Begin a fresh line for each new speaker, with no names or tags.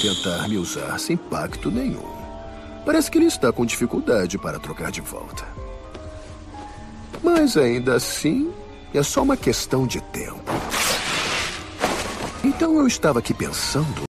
tentar me usar sem pacto nenhum. Parece que ele está com dificuldade para trocar de volta. Mas ainda assim, é só uma questão de tempo. Então eu estava aqui pensando